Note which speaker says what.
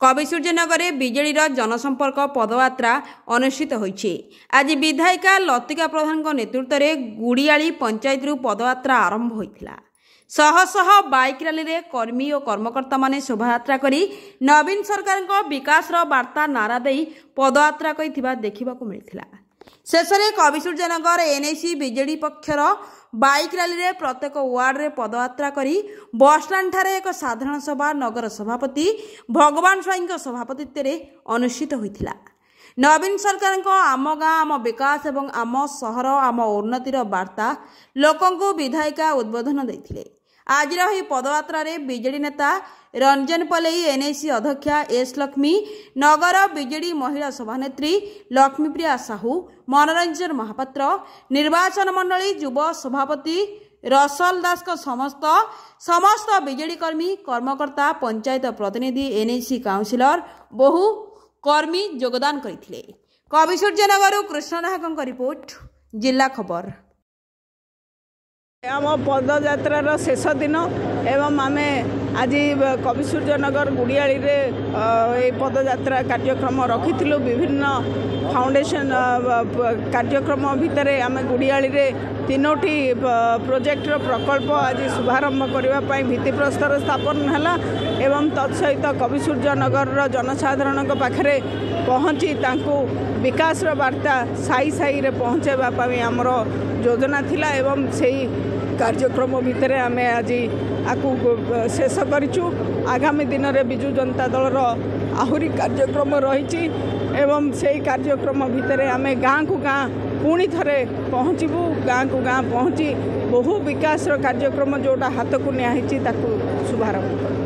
Speaker 1: कविसूर्यनगर विजेडीर जनसंपर्क पदयात्रा अनुष्ठित होइछि। आज विधायिका लतिका प्रधान नेतृत्व में गुड़ियाली पंचायत पदयात्रा आरंभ होइथिला। शह शह बाइक रैली रे कर्मी और कर्मकर्ता माने शोभायात्रा करी नवीन सरकार विकास वार्ता नारा दे पदयात्रा करिथिबा देखिबाकू मिलिथिला। शेषे कविसूर्यनगर एनएसी विजेडी पक्षर बाइक रैली रे प्रत्येक वार्ड रे पदयात्रा करी बस स्टैंड ठारे एक साधारण सभा नगर सभापति भगवान स्वाई सभापतित्व में अनुष्ठित होइथिला। नवीन सरकार आम गाँ आम विकास एवं आम सहर आम उन्नतिर वार्ता लोकंकु विधायिका उद्बोधन देथिले। आज पदयात्रा रे बीजेडी नेता रंजन पलई एनएसी अध्यक्षा एस लक्ष्मी नगर बीजेडी महिला सभानेत्री लक्ष्मीप्रिया साहू मनोरंजन महापात्र निर्वाचन मंडली युव सभापति रसल दास समस्त बीजेडी कर्मी कर्मकर्ता पंचायत प्रतिनिधि एनएसी काउंसिलर बहु कर्मी योगदान करथिले। कविसूर्यनगर कृष्ण नायक रिपोर्ट जिला खबर।
Speaker 2: आम पदयात्रार शेष दिन एवं आम आज कविसूर्यनगर गुड़ियाली पदयात्रा कार्यक्रम रखी विभिन्न फाउंडेशन कार्यक्रम भितर आम गुड़ियाली तीनोटी प्रोजेक्टर प्रकल्प आज शुभारंभ करने भित्तिप्रस्तर स्थापन है एवं तत्सहित कविसूर्यनगर जनसाधारण पाखे पहुँची विकास वार्ता साई साई रे पहुँचाइवाई आमर योजना थिला एवं सही कार्यक्रम भितर आम आज आपको शेष करूँ। आगामी दिन में विजु जनता दलर आहुरी कार्यक्रम रही एवं से कार्यक्रम भितर आम गाँ को गाँ पुणी थे पहुँचबू गाँ को गाँ पहुँची बहु विकास कार्यक्रम जोटा हाथ को निया शुभारंभ।